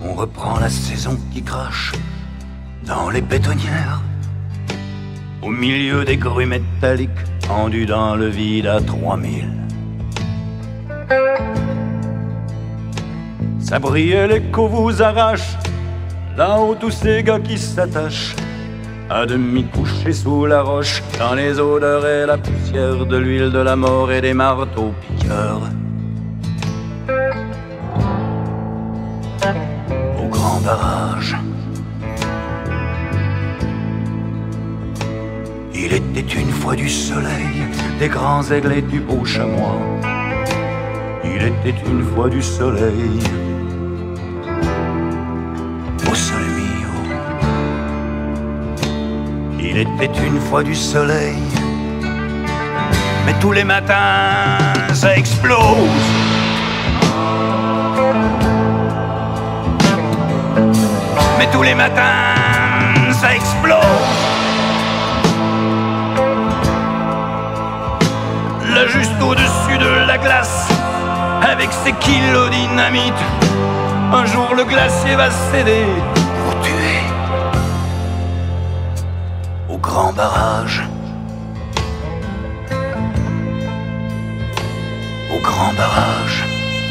On reprend la saison qui crache dans les bétonnières, au milieu des grues métalliques tendues dans le vide à 3000. Ça brille et l'écho vous arrache, là-haut tous ces gars qui s'attachent, à demi couchés sous la roche, dans les odeurs et la poussière de l'huile de la mort et des marteaux piqueurs. Au grand barrage, il était une fois du soleil, des grands aigles et du beau chamois. Il était une fois du soleil, au sole mio. Il était une fois du soleil, mais tous les matins ça explose. Mais tous les matins ça explose. Là juste au-dessus de la glace, avec ses kilos de dynamite, un jour le glacier va céder pour tuer. Au grand barrage, au grand barrage.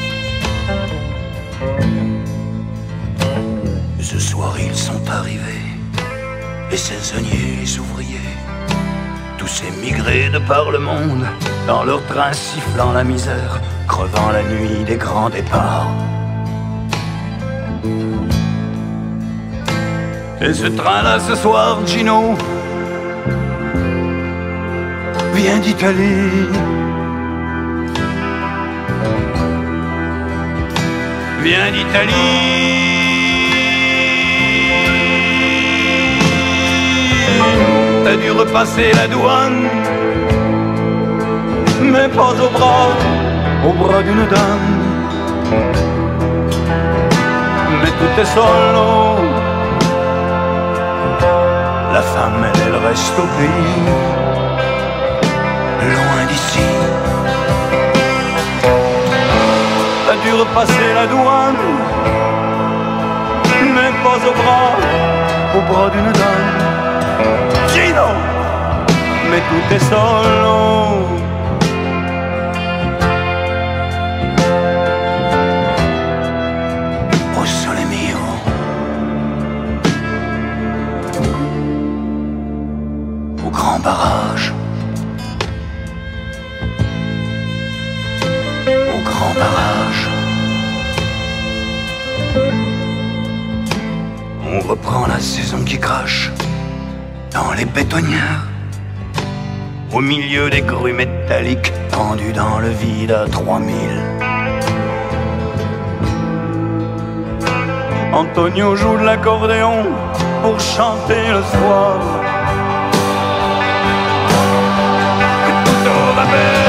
Ce soir ils sont arrivés, les saisonniers, les ouvriers, tous ces migrés de par le monde, dans leur train sifflant la misère, crevant la nuit des grands départs. Et ce train-là ce soir, Gino, vient d'Italie. Vient d'Italie. T'as dû repasser la douane, mais pas au bras d'une dame. Mais tout est solo, la femme elle reste au pays, loin d'ici. T'as dû repasser la douane, mais pas au bras d'une dame. Gino, mais tout est solo. Au sole mio. Au grand barrage. Au grand barrage. On reprend la saison qui crache dans les bétonnières, au milieu des grues métalliques tendues dans le vide à 3000. Antonio joue de l'accordéon pour chanter le soir que tout va bien.